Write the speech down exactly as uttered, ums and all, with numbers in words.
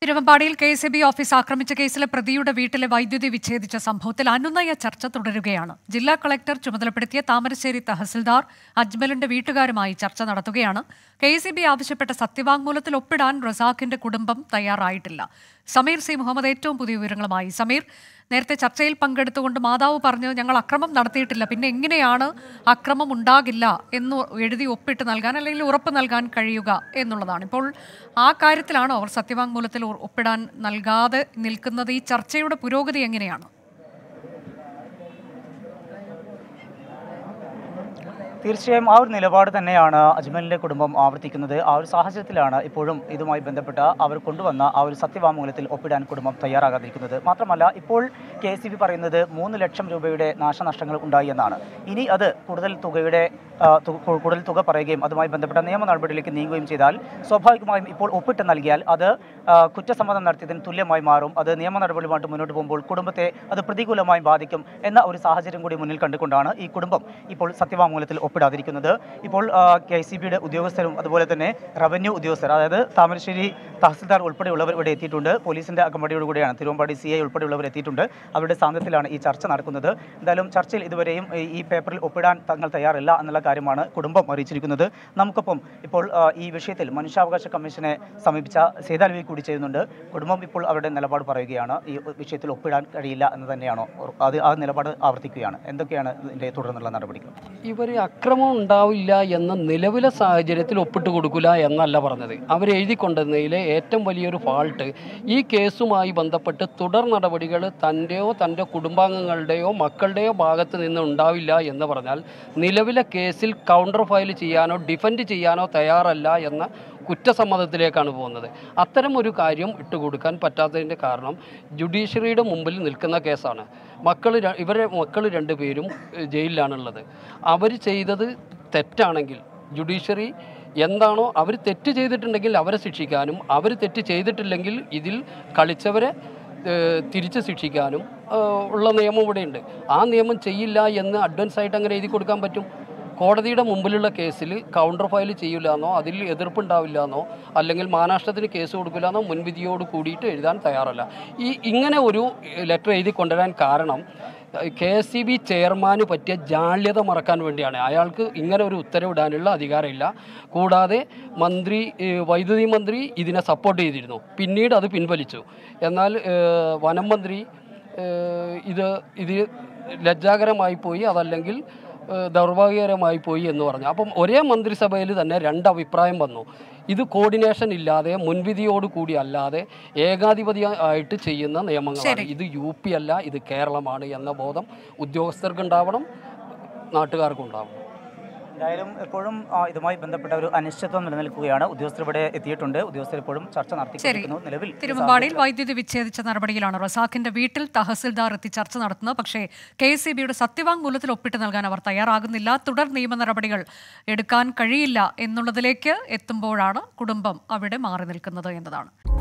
തിരുവമ്പാടിയിൽ K S E B office ആക്രമിച്ച കേസിലെ പ്രതിയുടെ വീട്ടിലെ വൈദ്യുതി വിച്ഛേദിച്ച സംഭവത്തിൽ അനുനയ ചർച്ച തുടരുകയാണ്. ജില്ലാ കളക്ടർ ചുമതലപ്പെടുത്തിയ താമരശ്ശേരി തഹസിൽദാർ അജ്മലിന്റെ വീട്ടുകാരുമായി ചർച്ച നടത്തുകയാണ്. കെ എസ് ഇ ബി ആവശ്യപ്പെട്ട സത്യവാങ്മൂലത്തിൽ ഒപ്പിടാൻ റസാഖിന്റെ കുടുംബം തയ്യാറായിട്ടില്ല. സമീർ സി മുഹമ്മദ് ഏറ്റവും പുതിയ വിവരങ്ങളുമായി. സമീർ, നേരത്തെ ചർച്ചയിൽ പങ്കെടുത്തുകൊണ്ട് മാതാവ് പറഞ്ഞു ഞങ്ങൾ അക്രമം നടത്തിയിട്ടില്ല, പിന്നെ എങ്ങനെയാണ് അക്രമം ഉണ്ടാകില്ല എന്ന് എഴുതി ഒപ്പിട്ട് നൽകാൻ അല്ലെങ്കിൽ ഉറപ്പ് നൽകാൻ കഴിയുക എന്നുള്ളതാണ്. ഇപ്പോൾ ആ കാര്യത്തിലാണോ അവർ സത്യവാങ്മൂലത്തിൽ ഒപ്പിടാൻ നൽകാതെ നിൽക്കുന്നത്? ഈ ചർച്ചയുടെ പുരോഗതി എങ്ങനെയാണ്? തീർച്ചയായും ആ ഒരു നിലപാട് തന്നെയാണ് അജ്മലിൻ്റെ കുടുംബം ആവർത്തിക്കുന്നത്. ആ ഒരു സാഹചര്യത്തിലാണ് ഇപ്പോഴും ഇതുമായി ബന്ധപ്പെട്ട അവർ കൊണ്ടുവന്ന ആ ഒരു സത്യവാങ്മൂലത്തിൽ ഒപ്പിടാൻ കുടുംബം തയ്യാറാകാതിരിക്കുന്നത്. മാത്രമല്ല, ഇപ്പോൾ കെ എസ് ഇ ബി പറയുന്നത് മൂന്ന് ലക്ഷം രൂപയുടെ നാശനഷ്ടങ്ങൾ ഉണ്ടായി എന്നാണ്. ഇനി അത് കൂടുതൽ തുകയുടെ കൂടുതൽ തുക പറയുകയും അതുമായി ബന്ധപ്പെട്ട നിയമ നടപടിയിലേക്ക് നീങ്ങുകയും ചെയ്താൽ സ്വാഭാവികമായും ഇപ്പോൾ ഒപ്പിട്ട് നൽകിയാൽ അത് കുറ്റസമ്മതം നടത്തിയതിന് തുല്യമായി മാറും. അത് നിയമ നടപടിയുമായിട്ട് മുന്നോട്ട് പോകുമ്പോൾ കുടുംബത്തെ അത് പ്രതികൂലമായി ബാധിക്കും എന്ന ഒരു സാഹചര്യം കൂടി മുന്നിൽ കണ്ടുകൊണ്ടാണ് ഈ കുടുംബം ഇപ്പോൾ സത്യവാങ്മൂലത്തിൽ ഒപ്പിടാതിരിക്കുന്നത്. ഇപ്പോൾ കെ സി ബിയുടെ ഉദ്യോഗസ്ഥരും അതുപോലെ തന്നെ റവന്യൂ ഉദ്യോഗസ്ഥർ, അതായത് താമരശ്ശേരി തഹസിൽദാർ ഉൾപ്പെടെയുള്ളവർ ഇവിടെ എത്തിയിട്ടുണ്ട്. പോലീസിൻ്റെ അകമ്പടിയോടുകൂടിയാണ് തിരുവമ്പാടി സി ഐ ഉൾപ്പെടെയുള്ളവർ എത്തിയിട്ടുണ്ട്. അവരുടെ സാന്നിധ്യത്തിലാണ് ഈ ചർച്ച നടക്കുന്നത്. എന്തായാലും ചർച്ചയിൽ ഇതുവരെയും ഈ പേപ്പറിൽ ഒപ്പിടാൻ തങ്ങൾ തയ്യാറില്ല എന്നുള്ള കാര്യമാണ് കുടുംബം അറിയിച്ചിരിക്കുന്നത്. നമുക്കൊപ്പം ഇപ്പോൾ ഈ വിഷയത്തിൽ മനുഷ്യാവകാശ കമ്മീഷനെ സമീപിച്ച സേതാൽവി കൂടി ചെയ്യുന്നുണ്ട്. കുടുംബം ഇപ്പോൾ അവരുടെ നിലപാട് പറയുകയാണ്. ഈ വിഷയത്തിൽ ഒപ്പിടാൻ കഴിയില്ല എന്ന് തന്നെയാണോ അത് ആ നിലപാട് ആവർത്തിക്കുകയാണ്? എന്തൊക്കെയാണ് ഇതിൻ്റെ തുടർന്നുള്ള നടപടികൾ? ഇവർ അക്രമം ഉണ്ടാവില്ല എന്ന നിലവിലെ സാഹചര്യത്തിൽ ഒപ്പിട്ട് കൊടുക്കില്ല എന്നല്ല പറഞ്ഞത്. അവരെഴുതി കൊണ്ടുവന്നതിലെ ഏറ്റവും വലിയൊരു ഫാൾട്ട് ഈ കേസുമായി ബന്ധപ്പെട്ട് തുടർ നടപടികൾ തൻ്റെയോ തൻ്റെ കുടുംബാംഗങ്ങളുടെയോ മക്കളുടെയോ ഭാഗത്ത് നിന്ന് ഉണ്ടാവില്ല എന്ന് പറഞ്ഞാൽ നിലവിലെ കേസിൽ കൗണ്ടർ ഫയൽ ചെയ്യാനോ ഡിഫെൻഡ് ചെയ്യാനോ തയ്യാറല്ല എന്ന കുറ്റസമ്മതത്തിലേക്കാണ് പോകുന്നത്. അത്തരം ഒരു കാര്യം ഇട്ടുകൊടുക്കാൻ പറ്റാത്തതിൻ്റെ കാരണം ജുഡീഷ്യറിയുടെ മുമ്പിൽ നിൽക്കുന്ന കേസാണ്. മക്കൾ ഇവരെ മക്കൾ രണ്ടുപേരും ജയിലിലാണുള്ളത്. അവർ ചെയ്തത് തെറ്റാണെങ്കിൽ ജുഡീഷ്യറി എന്താണോ അവർ തെറ്റ് ചെയ്തിട്ടുണ്ടെങ്കിൽ അവരെ ശിക്ഷിക്കാനും അവർ തെറ്റ് ചെയ്തിട്ടില്ലെങ്കിൽ ഇതിൽ കളിച്ചവരെ തിരിച്ച് ശിക്ഷിക്കാനും ഉള്ള നിയമം ഇവിടെയുണ്ട്. ആ നിയമം ചെയ്യില്ല എന്ന് അഡ്വാൻസ് ആയിട്ട് അങ്ങനെ എഴുതി കൊടുക്കാൻ പറ്റും. കോടതിയുടെ മുമ്പിലുള്ള കേസിൽ കൗണ്ടർ ഫയൽ ചെയ്യില്ലെന്നോ അതിൽ എതിർപ്പുണ്ടാവില്ലെന്നോ അല്ലെങ്കിൽ മാനാഷ്ടത്തിന് കേസ് കൊടുക്കില്ലെന്നോ മുൻവിധിയോട് കൂടിയിട്ട് എഴുതാൻ തയ്യാറല്ല. ഈ ഇങ്ങനെ ഒരു ലെറ്റർ എഴുതി കൊണ്ടുവരാൻ കാരണം കെ എസ് ഇ ബി ചെയർമാന് പറ്റിയ ജാള്യത മറക്കാൻ വേണ്ടിയാണ്. അയാൾക്ക് ഇങ്ങനെ ഒരു ഉത്തരവിടാനുള്ള അധികാരമില്ല. കൂടാതെ മന്ത്രി വൈദ്യുതി മന്ത്രി ഇതിനെ സപ്പോർട്ട് ചെയ്തിരുന്നു, പിന്നീട് അത് പിൻവലിച്ചു. എന്നാൽ വനം മന്ത്രി ഇത് ഇത് ലജ്ജാകരമായി പോയി, അതല്ലെങ്കിൽ ദൗർഭാഗ്യകരമായി പോയി എന്ന് പറഞ്ഞു. അപ്പം ഒരേ മന്ത്രിസഭയിൽ തന്നെ രണ്ട് അഭിപ്രായം വന്നു. ഇത് കോർഡിനേഷൻ ഇല്ലാതെ മുൻവിധിയോട് കൂടി അല്ലാതെ ഏകാധിപതിയായിട്ട് ചെയ്യുന്ന നിയമങ്ങളാണ്. ഇത് യു പി അല്ല, ഇത് കേരളമാണ് എന്ന ബോധം ഉദ്യോഗസ്ഥർക്ക് ഉണ്ടാവണം, നാട്ടുകാർക്കും ഉണ്ടാവണം. എന്തായാലും എപ്പോഴും ഇതുമായി ബന്ധപ്പെട്ട ഒരു അനിശ്ചിതത്വം നിലനിൽക്കുകയാണ്. ഉദ്യോഗസ്ഥർ ഇവിടെ എത്തിയിട്ടുണ്ട്. ഉദ്യോഗസ്ഥർ എപ്പോഴും ചർച്ച നടത്തിക്കൊണ്ടിരിക്കുന്നു. നിലവിൽ തിരുവമ്പാടിയിൽ വൈദ്യുതി വിച്ഛേദിച്ച നടപടിയിലാണ് റസാഖിന്റെ വീട്ടിൽ തഹസിൽദാർ എത്തി ചർച്ച നടത്തുന്നത്. പക്ഷേ കെ എസ് ഇ ബിയുടെ സത്യവാങ്മൂലത്തിൽ ഒപ്പിട്ട് നൽകാൻ അവർ തയ്യാറാകുന്നില്ല. തുടർ നിയമ നടപടികൾ എടുക്കാൻ കഴിയില്ല എന്നുള്ളതിലേക്ക് എത്തുമ്പോഴാണ് കുടുംബം അവിടെ മാറി നിൽക്കുന്നത് എന്നതാണ്.